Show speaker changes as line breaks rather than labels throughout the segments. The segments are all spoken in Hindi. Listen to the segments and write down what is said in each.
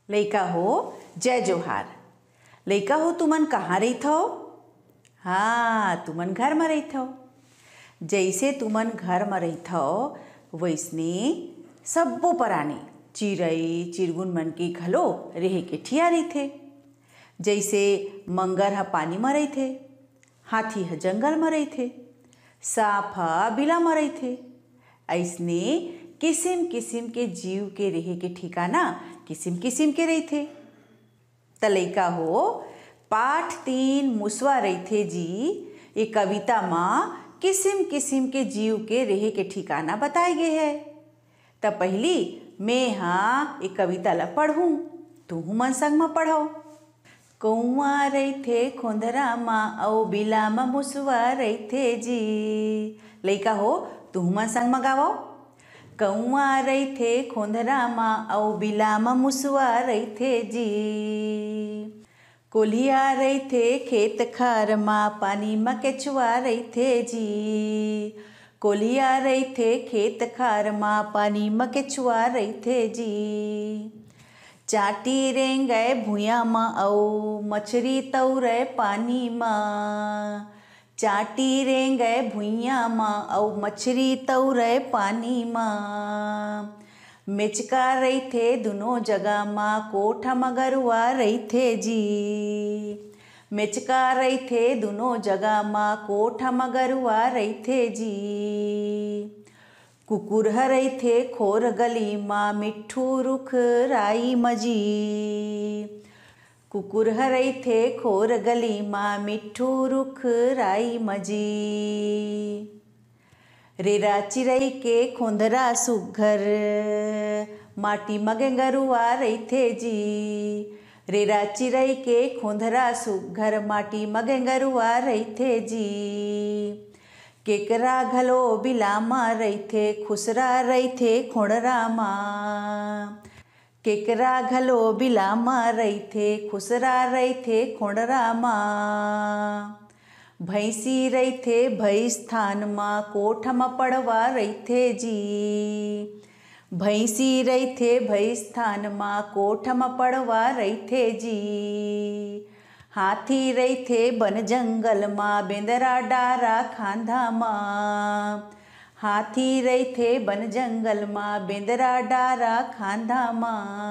लइका हो जय जोहार। लइका हो तुमन कहाँ रहित हो? हाँ, तुमन घर में रहित हो। जैसे तुमन घर में रहित हो वैसने सब्बो प्राणी चिड़ई चिरगुन मन के घलो रेहे के ठिया रहिथे। जैसे मंगर ह पानी में रहिथे, हाथी ह जंगल में रहिथे, सांप ह बिला में रहिथे। ऐसने किसिम किसिम के जीव के रेहे के ठिकाना किसिम किसिम के रहिथे। त लइका हो पाठ 3 मुसवा रहिथे जी। ये कविता में किसिम किसिम के जीव के रेहे के ठिकाना बताए गे है। त पहली मैं हाँ ये कविता ला पढ़ूँ, तुहू मन संग में पढ़ो। कौआ रहिथे खोंदरा मा अउ बिला मा मुसवा रहिथे जी। लइका हो तुहू मन संग में गावो। कौआ रहिथे खोंदरा मा अउ बिला मा मुसवा रहिथे जी। कोल्हिया रहिथे खेत खार मा पानी मा केचुआ रहिथे जी। कोल्हिया रहिथे खेत खार मा पानी मा केचुआ रहिथे जी। चाटी रेंगय भुइयां मा अउ मछरी तौरय पानी मा। चाटी रेंगय भुइयां मा अउ मछरी तौरय पानी मा। मेचका रहिथे दुनो जगह मा कोठा मा गरुवा रहिथे जी। मेचका रहिथे दुनो जगह मा कोठा मा गरुवा रहिथे जी। कुकुर ह रहिथे खोर गली मा मिट्ठू रुख राई म जी। कुकुर ह रहिथे खोर गली मा मिट्ठू रुख राई म जी। रेरा चिरई के खोंदरा सुग्घर माटी म गेंगरुआ रहिथे जी। रेरा चिरई के खोंदरा सुग्घर माटी म गेंगरुआ रहिथे जी। केकरा घलो बिला मा रहिथे खुसरा रहिथे खोंडरा मा। केकरा घलो बिला मा रहिथे खुसरा रहिथे खोंडरा मा। भैंसी रहिथे भैंस थान मा कोठा मा पड़वा रहिथे जी। भैंसी रहिथे भैंस थान मा कोठा मा पड़वा रहिथे जी। हाथी रहिथे बन जंगल मा बेंदरा डारा खांधा मा। हाथी रहिथे बन जंगल मा बेंदरा डारा खांधा मा।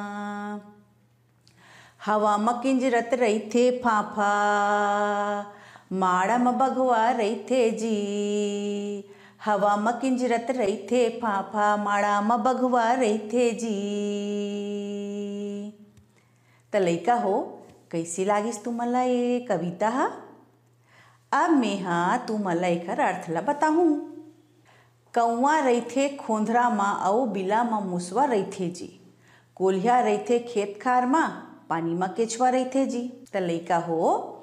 हवा म किंजरत रहिथे फाफा माड़ा म बघवा रहिथे जी। हवा म किंजरत रहिथे फाफा माड़ा म बघवा रहिथे जी। त लइका हो कैसी लागिस तुमन ला ये कविता हा? अब मैं हाँ तुमन ला एकर अर्थ ला बताहूँ। कौआ रहिथे खोंदरा मा अउ बिला मा मुसवा रहिथे जी। कोल्हिया रहिथे खेत खार मा पानी मा केचुआ रहिथे जी। त लइका हो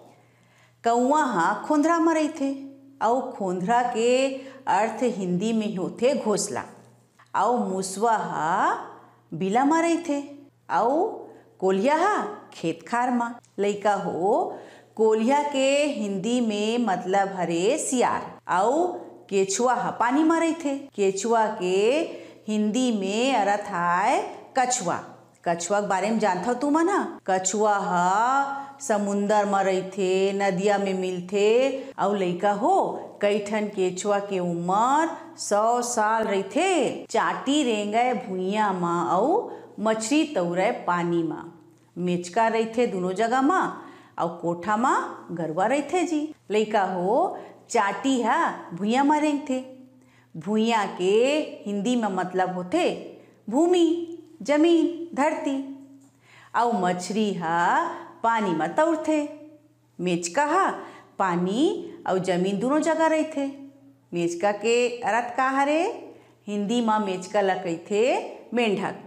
कौआ हा खोंदरा मा रहिथे अउ खोंदरा के अर्थ हिंदी में होथे घोंसला। अउ मुसवा हा बिला मा रहिथे अउ कोल्हिया हा खेत खार मा। लइका हो कोल्हिया के हिंदी में मतलब हरे सियार अउ केचुआ हा पानी मा रहिथे। केचुआ के हिंदी में अर्थ आय कछुआ। कछुआ के बारे में जानथव तुमन हा? कछुआ हा समुंदर में रहिथे, नदिया में मिलथे अउ लइका हो कई ठन केचुआ के उम्र 100 साल रहिथे। चाटी रेंगय भुइयां मा अउ मछरी तौरय पानी मा। मेचका रहिथे दुनो जगह मा अउ कोठा मा गरुवा रहिथे जी। लइका हो चाटी हा भुइयां मा रेंगथे। भुइयां के हिंदी में मतलब होथे भूमि, जमीन, धरती। अउ मछरी हा पानी मा तौरथे। मेचका हा पानी अउ जमीन दुनो जगह रहिथे। मेचका के अर्थ का हरे? हिंदी मा मेचका ला कहिथे मेंढक।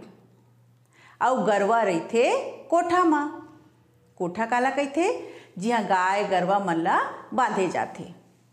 अउ गरवा रहिथे कोठा मा। कोठा काला कहिथे? जिहाँ गाय गरवा मन ला बांधे जाथे।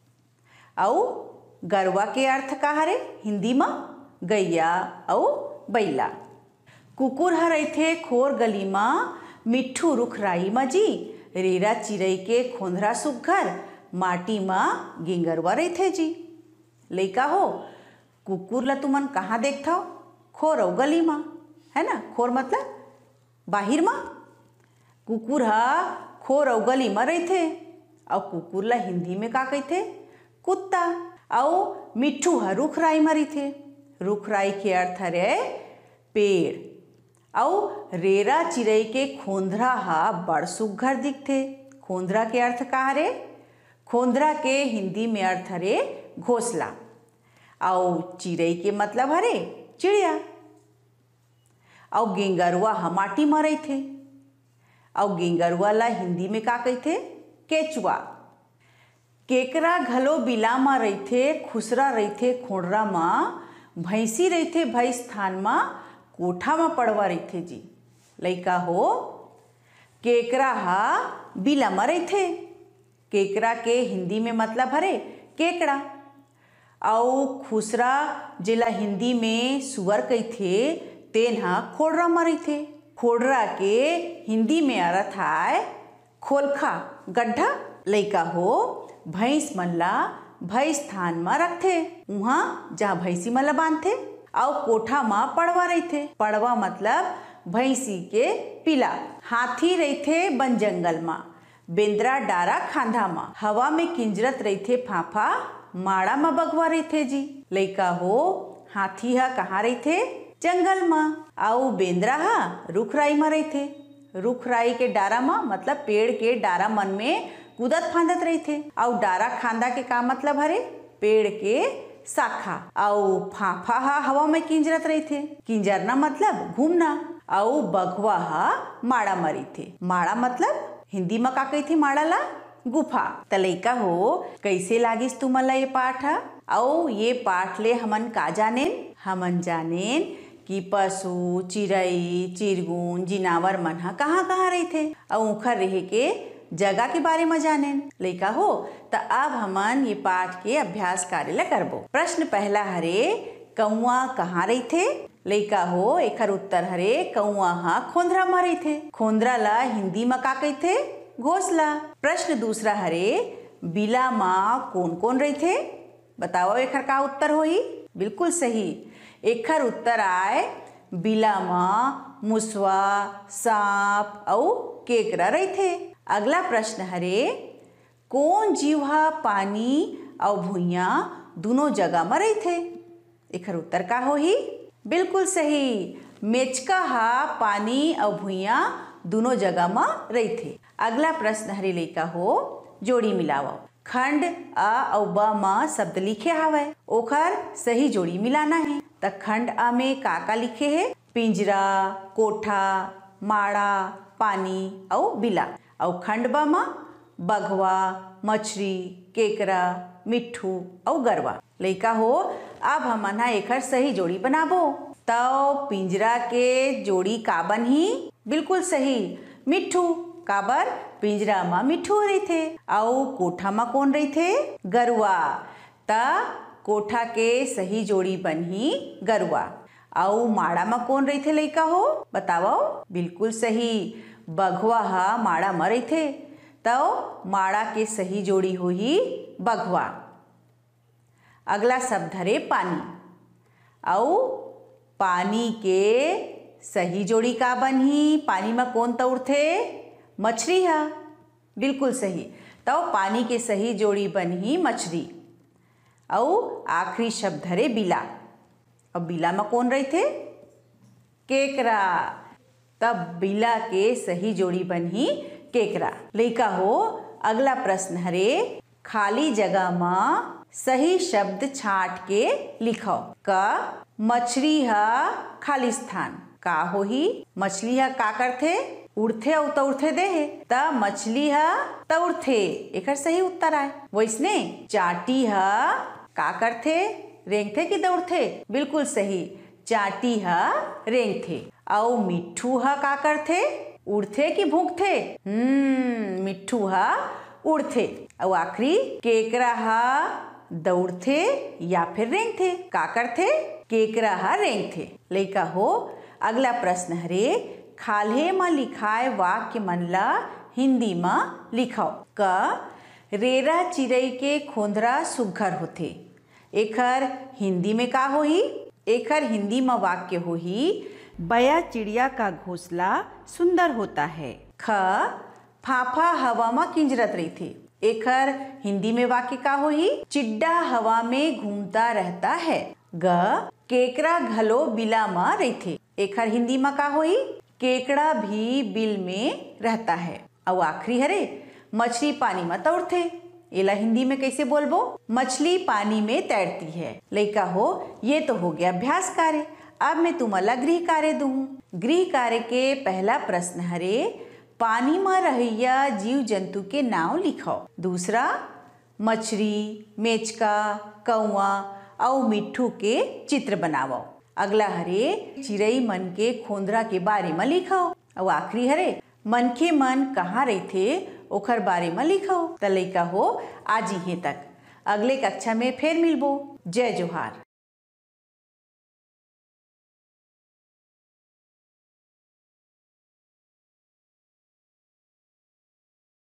अउ गरवा के अर्थ का हरे? हिंदी मा गैया अउ बैला। कुकुर ह रहिथे खोर गली मा मिट्ठू रुख राई मा जी। रेरा चिरई के खोंदरा सुग्घर माटी मा गेंगरवा रहिथे जी। लइका हो कुकुर ला तुमन कहाँ देखथव? खोर अउ गली मा, है ना? खोर मतलब बाहिर म। कुकुर ह खोर अउ गली म रहिथे अउ कुकुर ला हिंदी में का कहिथे? कुत्ता। अउ मिट्ठू ह रुख राई म रहिथे। रुख राई के अर्थ हरे पेड़। अउ रेरा चिरई के खोंधरा ह बड़ सुग्घर दिखथे। खोंधरा के अर्थ का हरे? खोंधरा के हिंदी में अर्थ हरे घोंसला। अउ चिरई के मतलब हरे चिड़िया। अउ गेंगरुआ ह माटी म रहिथे। अउ गेंगरुआ ला हिंदी में का कहिथे? केचुआ। केकरा घलो बिला म रहिथे, खुसरा रहिथे खोड़रा म, भैंसी रहिथे भैंस थान म, कोठा म पड़वा रहिथे जी। लइका हो, केकरा ह बिला म रहिथे। केकरा के हिंदी में मतलब हरे केकड़ा। अउ खुसरा जेला हिंदी में सुअर कहिथे तेन ह खोड़रा म रहिथे। खोड़रा के हिंदी में अर्थ आय खोलखा, गड्ढा। लइका हो, भैंस मन ला भैंस थान म रखथे, उहाँ जहाँ भैंसी मन ला बांधथे। अउ कोठा म पड़वा रहिथे। पड़वा मतलब भैंसी के पिला। हाथी रहिथे बन जंगल म, बेंदरा डारा खांधा म, हवा में किंजरत रहिथे फाफा, माड़ा म बगवा रहिथे जी। लइका हो, हाथी ह कहाँ रहिथे? जंगल म। अउ बेंदरा ह रुख राई म रहिथे। रुख राई के डारा म मतलब पेड़ के डारा मन में कूदत फांदत रहिथे। अउ डारा खांदा के का मतलब हरे? पेड़ के शाखा। अउ फाफा ह हवा में किंजरत रहिथे। किंजरना मतलब घूमना। अउ बघवा ह माड़ा म रहिथे। माड़ा मतलब हिंदी म का कहिथे माड़ा ला? गुफा। त लइका हो, कैसे लागिस तुमन ला ये पाठ ह? अउ ये पाठ ले हमन का जानेन? हमन जानेन कि पशु, चिरई, चिरगुन, जिनावर मन ह कहाँ कहाँ रहिथे अउ ओखर रेहे के जगह के बारे में जानेन। लइका हो, त अब हमन ये पाठ के अभ्यास कार्य ला करबो। प्रश्न पहला हरे कौआ कहाँ रहिथे? लइका हो, एखर उत्तर हरे कौआ ह खोंधरा म रहिथे। खोंधरा ला हिंदी म का कहिथे? घोंसला। प्रश्न दूसरा हरे बिला म कोन कोन रहिथे? बताओ एखर का उत्तर होही? बिल्कुल सही, एखर उत्तर आय बिला म मुसवा, सांप अउ केकरा रहिथे। अगला प्रश्न हरे कोन जीव ह पानी अउ भुइयां दुनो जगह म रहिथे? एखर उत्तर का होही? बिल्कुल सही, मेचका ह पानी अउ भुइयां दुनो जगह म रहिथे। अगला प्रश्न हरे लइका हो, जोड़ी मिलाओ। खंड अ अउ ब म शब्द लिखे हावय, ओखर सही जोड़ी मिलाना है। त खंड अ में का का लिखे हे? पिंजरा, कोठा, माड़ा, पानी अउ बिला। अउ खंड ब म बघवा, मछरी, केकरा, मिट्ठू अउ गरवा। लइका हो, अब हमन ह एखर सही जोड़ी बनाबो। तो पिंजरा के जोड़ी का बनही? बिल्कुल सही, मिट्ठू। काबर? पिंजरा म मिट्ठू रहिथे। अउ कोठा म कौन रहिथे? गरुआ। त कोठा के सही जोड़ी बनही गरुआ। अउ माड़ा म कौन रहिथे लइका हो? बतावो। बिल्कुल सही, बघवा ह माड़ा म रहिथे। तो माड़ा के सही जोड़ी होही बघवा। अगला शब्द हरे पानी। अउ पानी के सही जोड़ी का बनही? पानी म कौन तउरथे? मछरी ह। बिल्कुल सही, तो पानी के सही जोड़ी बनही मछरी। अउ आखिरी शब्द हरे बिला। अब बिला में कौन रहिथे? केकरा। तब बिला के सही जोड़ी बनही केकरा। लइका हो, अगला प्रश्न हरे खाली जगह में सही शब्द छांट के लिखो। क मछरी ह खाली स्थान का होही? मछली ह का करथे? उड़थे अउ तउरथे देहे। त मछली ह तउरथे, एखर सही उत्तर आय। वैसने चाटी ह का करथे? रेंगथे कि दउड़थे? बिल्कुल सही, चाटी ह रेंगथे। अउ मिट्ठू ह का करथे? उड़थे कि भूंकथे? मिट्ठू ह उड़थे। अउ आखिरी केकरा ह दउड़थे या फिर रेंगथे? का करथे? केकरा ह रेंगथे। लइका हो, अगला प्रश्न हरे खाल्हे म लिखाए वाक्य मन ला हिंदी म लिखो। क रेरा चिरई के खोंधरा सुग्घर होथे। एखर हिंदी में का होही? एखर हिंदी म वाक्य होही बया चिड़िया का घोंसला सुंदर होता है। ख फाफा हवा में किंजरत रही थे। एकर हिंदी में वाक्य का होही? चिड्डा हवा में घूमता रहता है। ग केकड़ा घलो बिला में रही थे। एकर हिंदी में का होही? केकड़ा भी बिल में रहता है। और आखिरी हरे मछली पानी में तैरथे। एला हिंदी में कैसे बोलबो? मछली पानी में तैरती है। लइका हो, ये तो हो गया अभ्यास कार्य। अब मैं तुम्हारा गृह कार्य दूँ। गृह कार्य के पहला प्रश्न हरे पानी में रहैया जीव जंतु के नाम लिखो। दूसरा मछली, मेचका, कौआ और मिट्ठू के चित्र बनाओ। अगला हरे चिड़ई मन के खोंदरा के बारे में लिखो। और आखिरी हरे मनखे मन कहाँ रहते ओखर बारे में लिखो। त लइका हो, आज ही तक। अगले कक्षा में फिर मिलबो। जय जोहार।